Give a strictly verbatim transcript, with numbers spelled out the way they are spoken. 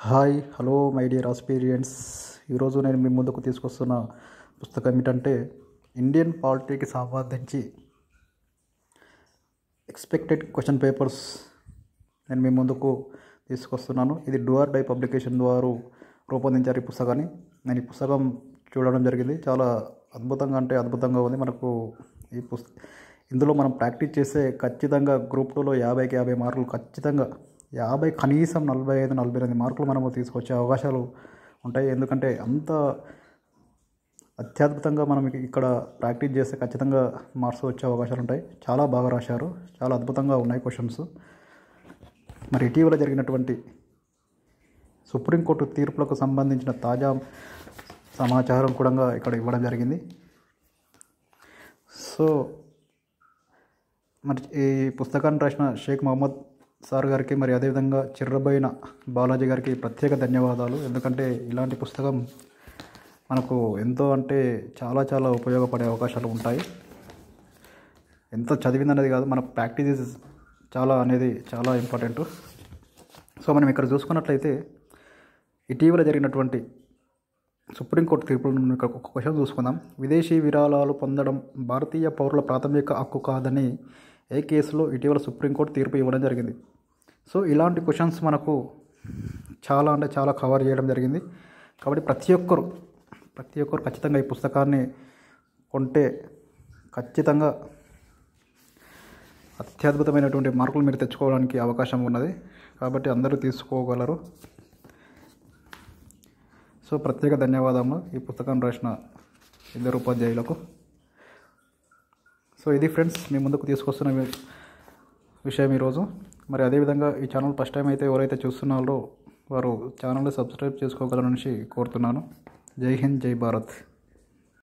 Hi hello my dear aspirants. ఈరోజు నేను మీ ముందుకు తీసుకొస్తున్న పుస్తకం ఏమిటంటే ఇండియన్ పాలిటీకి సంబంధించి ఎక్స్పెక్టెడ్ క్వశ్చన్ పేపర్స్ నేను మీ ముందుకు తీసుకొస్తున్నాను. ఇది డూ ఆర్ డై పబ్లికేషన్ ద్వారా రూపొందించారు ఈ పుస్తకాన్ని. నేను ఈ పుస్తకం చూడడం జరిగింది. చాలా అద్భుతంగా అంటే అద్భుతంగా ఉంది. మనకు ఈ పుస్త ఇందులో మనం ప్రాక్టీస్ చేస్తే ఖచ్చితంగా గ్రూప్ టూలో యాభైకి యాభై మార్కులు ఖచ్చితంగా యాభై కనీసం నలభై ఐదు నలభై ఎనిమిది మార్కులు మనము తీసుకొచ్చే అవకాశాలు ఉంటాయి. ఎందుకంటే అంత అత్యద్భుతంగా మనం ఇక్కడ ప్రాక్టీస్ చేస్తే ఖచ్చితంగా మార్క్స్ వచ్చే అవకాశాలు ఉంటాయి. చాలా బాగా రాశారు, చాలా అద్భుతంగా ఉన్నాయి క్వశ్చన్స్. మరి ఇటీవల జరిగినటువంటి సుప్రీంకోర్టు తీర్పులకు సంబంధించిన తాజా సమాచారం కూడా ఇక్కడ ఇవ్వడం జరిగింది. సో మరి ఈ పుస్తకాన్ని రాసిన షేక్ మహమ్మద్ సార్ గారికి మరి అదేవిధంగా చిర్రబోయిన బాలాజీ గారికి ప్రత్యేక ధన్యవాదాలు. ఎందుకంటే ఇలాంటి పుస్తకం మనకు ఎంతో అంటే చాలా చాలా ఉపయోగపడే అవకాశాలు ఉంటాయి. ఎంతో చదివిందనేది కాదు, మన ప్రాక్టీస్ చాలా అనేది చాలా ఇంపార్టెంట్. సో మనం ఇక్కడ చూసుకున్నట్లయితే ఇటీవల జరిగినటువంటి సుప్రీంకోర్టు తీర్పులను ఒక క్వశ్చన్ చూసుకుందాం. విదేశీ విరాళాలు పొందడం భారతీయ పౌరుల ప్రాథమిక హక్కు కాదని ఏ కేసులో ఇటీవల సుప్రీంకోర్టు తీర్పు ఇవ్వడం జరిగింది. సో ఇలాంటి క్వశ్చన్స్ మనకు చాలా అంటే చాలా కవర్ చేయడం జరిగింది. కాబట్టి ప్రతి ఒక్కరు ప్రతి ఒక్కరు ఖచ్చితంగా ఈ పుస్తకాన్ని కొంటే ఖచ్చితంగా అత్యద్భుతమైనటువంటి మార్కులు మీరు తెచ్చుకోవడానికి అవకాశం ఉన్నది. కాబట్టి అందరూ తీసుకోగలరు. సో ప్రత్యేక ధన్యవాదాలు ఈ పుస్తకం రాసిన ఇద్దరు ఉపాధ్యాయులకు. సో ఇది ఫ్రెండ్స్ మీ ముందుకు తీసుకొస్తున్న విషయం ఈరోజు. మరి అదేవిధంగా ఈ ఛానల్ ఫస్ట్ టైం అయితే ఎవరైతే చూస్తున్నారో వారు ఛానల్ని సబ్స్క్రైబ్ చేసుకోగలరని కోరుతున్నాను. జై హింద్, జై భారత్.